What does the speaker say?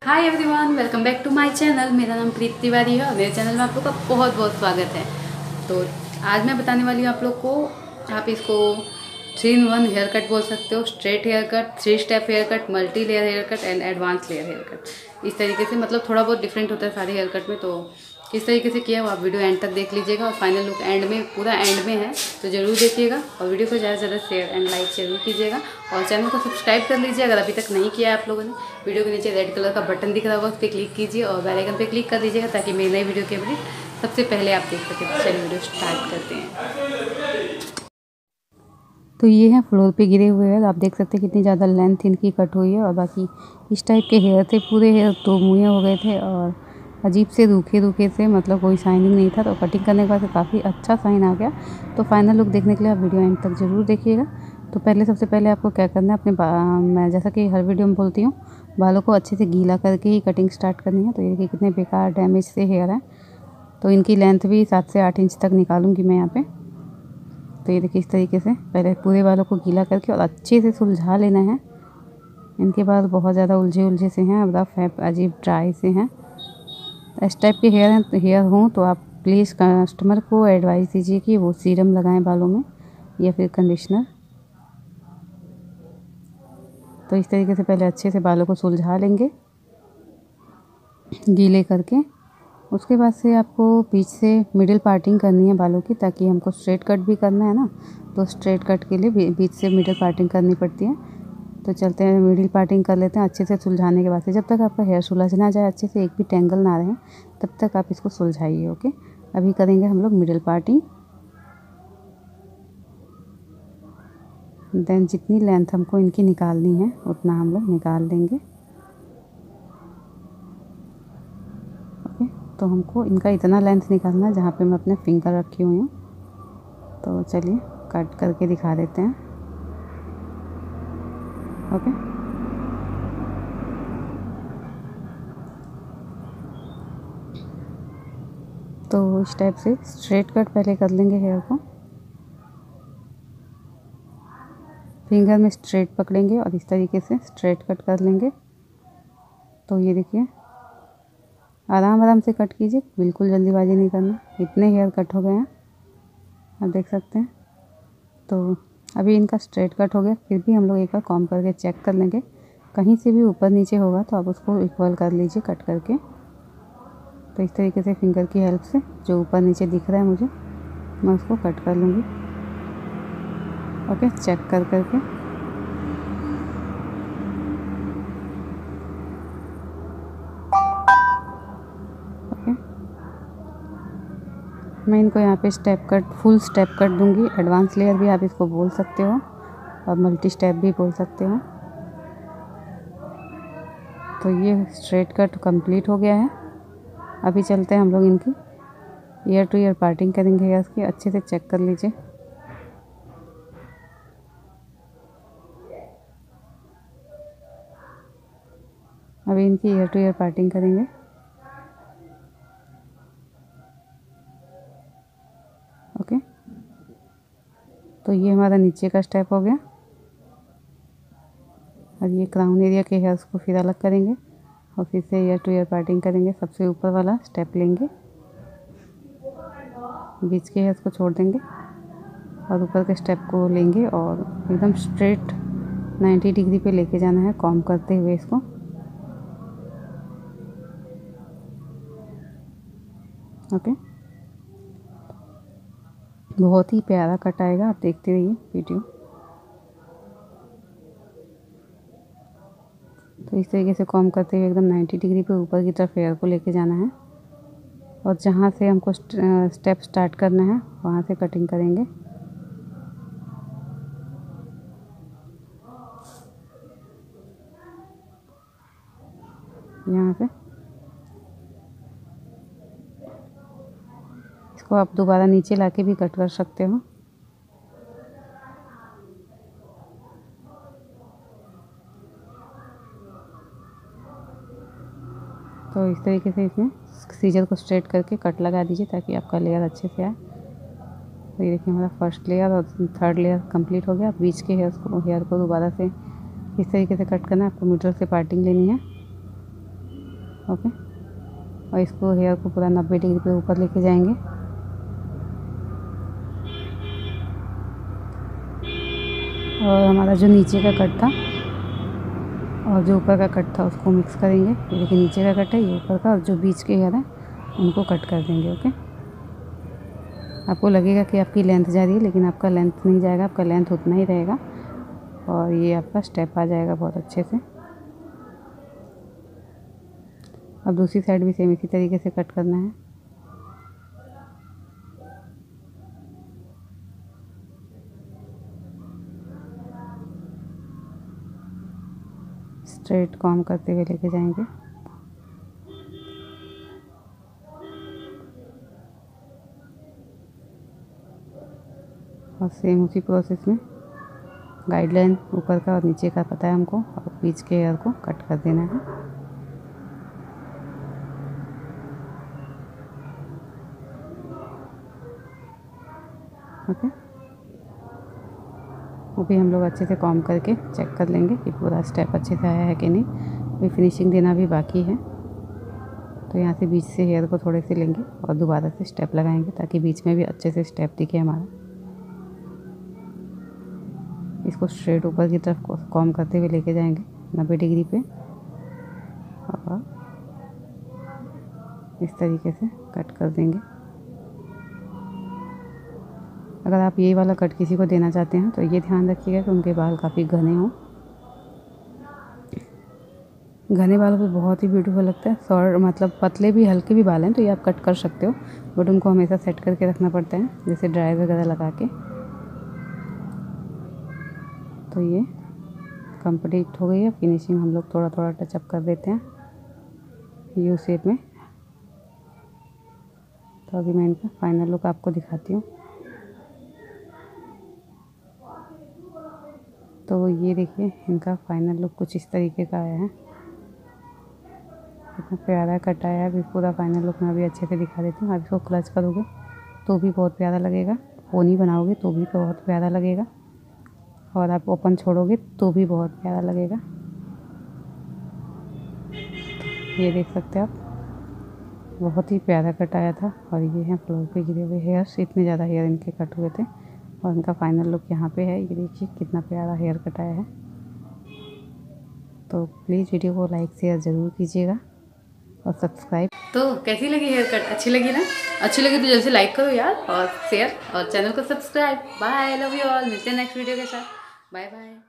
Hi everyone, welcome back to my channel. मेरा नाम प्रीति तिवारी है और मेरे चैनल में आप लोग का बहुत बहुत स्वागत है। तो आज मैं बताने वाली हूँ आप लोग को, आप इसको 3 in 1 हेयर कट बोल सकते हो। Straight hair cut, 3 step hair cut, multi layer hair cut and advance layer hair cut. इस तरीके से मतलब थोड़ा बहुत डिफरेंट होता है सारे हेयर कट में। तो किस तरीके से किया है वो आप वीडियो एंड तक देख लीजिएगा और फाइनल लुक एंड में, पूरा एंड में है तो ज़रूर देखिएगा। और वीडियो को ज़्यादा से ज़्यादा शेयर एंड लाइक जरूर कीजिएगा और चैनल को सब्सक्राइब कर लीजिए अगर अभी तक नहीं किया है आप लोगों ने। वीडियो के नीचे रेड कलर का बटन दिख रहा होगा, उस पर क्लिक कीजिए और बेल आइकन पे क्लिक कर दीजिएगा ताकि मेरी नई वीडियो की अपडेट सबसे पहले आप देख सकें। तो चलिए वीडियो स्टार्ट करते हैं। तो ये है फ्लोर पे गिरे हुए हेयर, आप देख सकते हैं कितनी ज़्यादा लेंथ इनकी कट हुई है। और बाकी इस टाइप के हेयर थे, पूरे हेयर तो मुँहे हो गए थे और अजीब से रूखे रूखे से, मतलब कोई शाइनिंग नहीं था। तो कटिंग करने के बाद काफ़ी अच्छा शाइन आ गया। तो फाइनल लुक देखने के लिए आप वीडियो एंड तक ज़रूर देखिएगा। तो सबसे पहले आपको क्या करना है, मैं जैसा कि हर वीडियो में बोलती हूँ, बालों को अच्छे से गीला करके ही कटिंग स्टार्ट करनी है। तो ये देखिए कितने बेकार डैमेज से हेयर हैं। तो इनकी लेंथ भी 7 से 8 इंच तक निकालूंगी मैं यहाँ पे। तो ये देखिए इस तरीके से पहले पूरे बालों को गीला करके और अच्छे से सुलझा लेना है। इनके बाल बहुत ज़्यादा उलझे से हैं, रफ है, अजीब ड्राई से हैं। इस टाइप के हेयर हों तो आप प्लीज़ कस्टमर को एडवाइस दीजिए कि वो सीरम लगाएं बालों में या फिर कंडीशनर। तो इस तरीके से पहले अच्छे से बालों को सुलझा लेंगे गीले करके। उसके बाद से आपको बीच से मिडिल पार्टिंग करनी है बालों की, ताकि हमको स्ट्रेट कट भी करना है ना। तो स्ट्रेट कट के लिए बीच से मिडिल पार्टिंग करनी पड़ती है। तो चलते हैं, मिडिल पार्टिंग कर लेते हैं अच्छे से सुलझाने के बाद से। जब तक आपका हेयर सुलझ ना जाए अच्छे से, एक भी टेंगल ना रहे, तब तक आप इसको सुलझाइए। ओके, अभी करेंगे हम लोग मिडिल पार्टिंग। देन जितनी लेंथ हमको इनकी निकालनी है उतना हम लोग निकाल देंगे। ओके, तो हमको इनका इतना लेंथ निकालना है जहाँ पे मैं अपने फिंगर रखी हुई हूँ। तो चलिए कट करके दिखा देते हैं। ओके, तो इस टाइप से स्ट्रेट कट पहले कर लेंगे हेयर को। फिंगर में स्ट्रेट पकड़ेंगे और इस तरीके से स्ट्रेट कट कर लेंगे। तो ये देखिए, आराम आराम से कट कीजिए, बिल्कुल जल्दीबाजी नहीं करना। इतने हेयर कट हो गए हैं, आप देख सकते हैं। तो अभी इनका स्ट्रेट कट हो गया, फिर भी हम लोग एक बार कॉम्ब करके चेक कर लेंगे। कहीं से भी ऊपर नीचे होगा तो आप उसको इक्वल कर लीजिए कट करके। तो इस तरीके से फिंगर की हेल्प से जो ऊपर नीचे दिख रहा है मुझे, मैं उसको कट कर लूँगी। ओके, चेक कर करके। ओके, मैं इनको यहाँ पे step cut, full step cut दूंगी। एडवांस लेयर भी आप इसको बोल सकते हो और मल्टी स्टेप भी बोल सकते हो। तो ये स्ट्रेट कट कंप्लीट हो गया है। अभी चलते हैं हम लोग इनकी ईयर टू ईयर पार्टिंग करेंगे हेयर्स की। अच्छे से चेक कर लीजिए। अभी इनकी ईयर टू ईयर पार्टिंग करेंगे। ओके, तो ये हमारा नीचे का स्टेप हो गया। और ये क्राउन एरिया के हेयर्स को फिर अलग करेंगे और फिर से ईयर टू ईयर पार्टिंग करेंगे। सबसे ऊपर वाला स्टेप लेंगे, बीच के हेयर्स को छोड़ देंगे और ऊपर के स्टेप को लेंगे और एकदम स्ट्रेट 90 डिग्री पे लेके जाना है, कॉम्ब करते हुए इसको। ओके, बहुत ही प्यारा कट आएगा, आप देखते रहिए वीडियो। तो इस तरीके से कॉम्ब करते हुए एकदम 90 डिग्री पे ऊपर की तरफ हेयर को लेके जाना है और जहाँ से हमको स्टेप स्टार्ट करना है वहाँ से कटिंग करेंगे। यहाँ से इसको आप दोबारा नीचे लाके भी कट कर सकते हो। तो इस तरीके से इसमें सीजर को स्ट्रेट करके कट लगा दीजिए ताकि आपका लेयर अच्छे से आए। तो ये देखिए, हमारा फर्स्ट लेयर और थर्ड लेयर कंप्लीट हो गया। बीच के हेयर को दोबारा से इस तरीके से कट करना है। आपको मिडल से पार्टिंग लेनी है। ओके। और इसको हेयर को पूरा 90 डिग्री पे ऊपर लेके जाएंगे। और हमारा जो नीचे का कट था और जो ऊपर का कट था उसको मिक्स करेंगे। ये देखिए नीचे का कट है, ये ऊपर का, और जो बीच के हेयर है उनको कट कर देंगे। ओके। आपको लगेगा कि आपकी लेंथ जा रही है, लेकिन आपका लेंथ नहीं जाएगा, आपका लेंथ उतना ही रहेगा और ये आपका स्टेप आ जाएगा बहुत अच्छे से। अब दूसरी साइड भी सेम इसी तरीके से कट करना है। स्ट्रेट कॉम्ब करते हुए लेके जाएंगे। और सेम उसी प्रोसेस में गाइडलाइन ऊपर का और नीचे का पता है हमको, और बीच के हेयर को कट कर देना है। ओके। वो भी हम लोग अच्छे से कॉम्ब करके चेक कर लेंगे कि पूरा स्टेप अच्छे से आया है कि नहीं। अभी फिनिशिंग देना भी बाकी है, तो यहाँ से बीच से हेयर को थोड़े से लेंगे और दोबारा से स्टेप लगाएंगे ताकि बीच में भी अच्छे से स्टेप दिखे हमारा। इसको स्ट्रेट ऊपर की तरफ कॉम्ब करते हुए लेके जाएंगे 90 डिग्री पे और इस तरीके से कट कर देंगे। अगर आप ये वाला कट किसी को देना चाहते हैं तो ये ध्यान रखिएगा कि उनके बाल काफ़ी घने हों। घने बालों पे बहुत ही ब्यूटीफुल लगता है। शॉर्ट मतलब पतले भी हल्के भी बाल हैं तो ये आप कट कर सकते हो, बट उनको हमेशा सेट करके रखना पड़ता है, जैसे ड्राई वगैरह लगा के। तो ये कंप्लीट हो गई है फिनिशिंग। हम लोग थोड़ा थोड़ा टचअप कर देते हैं यू शेप में। तो अभी मैं इनका फाइनल लुक आपको दिखाती हूँ। तो ये देखिए इनका फाइनल लुक कुछ इस तरीके का आया है। इतना प्यारा कट आया है। अभी पूरा फाइनल लुक मैं अभी अच्छे से दिखा देती हूँ। आप इसको क्लच करोगे तो भी बहुत प्यारा लगेगा, पोनी बनाओगे तो भी बहुत प्यारा लगेगा, और आप ओपन छोड़ोगे तो भी बहुत प्यारा लगेगा। ये देख सकते हैं आप, बहुत ही प्यारा कट आया था। और ये हैं फ्लोर पे गिरे हुए हेयर्स, इतने ज़्यादा हेयर इनके कट हुए थे और इनका फाइनल लुक यहाँ पे है। ये देखिए कितना प्यारा हेयर कट आया है। तो प्लीज़ वीडियो को लाइक शेयर ज़रूर कीजिएगा और सब्सक्राइब। तो कैसी लगी हेयर कट? अच्छी लगी ना? अच्छी लगी तो जल्दी से लाइक करो यार, और शेयर, और चैनल को subscribe. Bye, love you all. मिलते हैं नेक्स्ट वीडियो के साथ। Bye bye.